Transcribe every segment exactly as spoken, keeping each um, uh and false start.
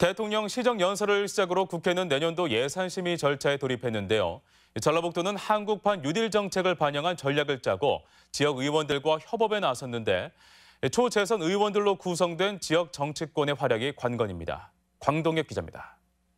대통령 시정연설을 시작으로 국회는 내년도 예산심의 절차에 돌입했는데요. 전라북도는 한국판 뉴딜 정책을 반영한 전략을 짜고 지역 의원들과 협업에 나섰는데 초재선 의원들로 구성된 지역 정치권의 활약이 관건입니다. 광동엽 기자입니다.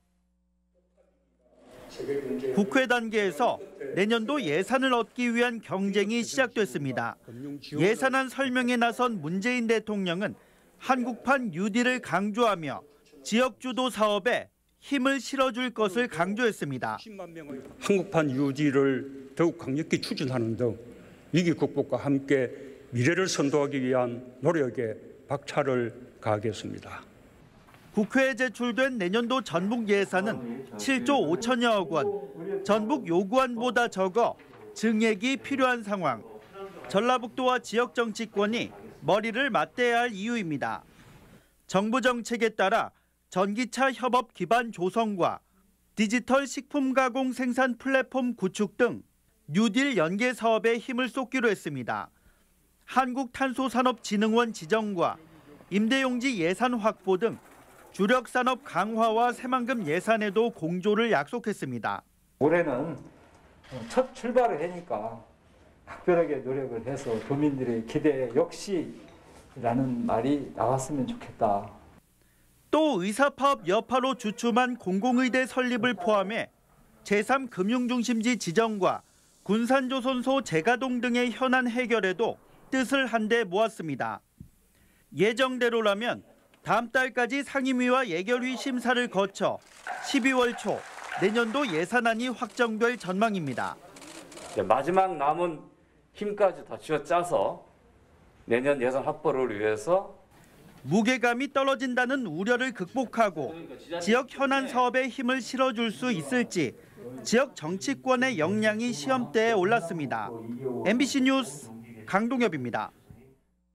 국회 단계에서 내년도 예산을 얻기 위한 경쟁이 시작됐습니다. 예산안 설명에 나선 문재인 대통령은 한국판 뉴딜을 강조하며 지역 주도 사업에 힘을 실어줄 것을 강조했습니다. 한국판 뉴딜을 더욱 강력히 추진하는 등 위기 극복과 함께 미래를 선도하기 위한 노력에 박차를 가하겠습니다. 국회에 제출된 내년도 전북 예산은 칠조 오천여억 원, 전북 요구안보다 적어 증액이 필요한 상황. 전라북도와 지역 정치권이 머리를 맞대야 할 이유입니다. 정부 정책에 따라 전기차 협업 기반 조성과 디지털 식품 가공 생산 플랫폼 구축 등 뉴딜 연계 사업에 힘을 쏟기로 했습니다. 한국탄소산업진흥원 지정과 임대용지 예산 확보 등 주력 산업 강화와 새만금 예산에도 공조를 약속했습니다. 올해는 첫 출발을 하니까 각별하게 노력을 해서 도민들의 기대 역시라는 말이 나왔으면 좋겠다. 또 의사파업 여파로 주춤한 공공의대 설립을 포함해 제삼 금융중심지 지정과 군산조선소 재가동 등의 현안 해결에도 뜻을 한데 모았습니다. 예정대로라면 다음 달까지 상임위와 예결위 심사를 거쳐 십이월 초 내년도 예산안이 확정될 전망입니다. 마지막 남은 힘까지 다 쥐어짜서 내년 예산 확보를 위해서 무게감이 떨어진다는 우려를 극복하고 지역 현안 사업에 힘을 실어줄 수 있을지 지역 정치권의 역량이 시험대에 올랐습니다. 엠비씨 뉴스 강동엽입니다.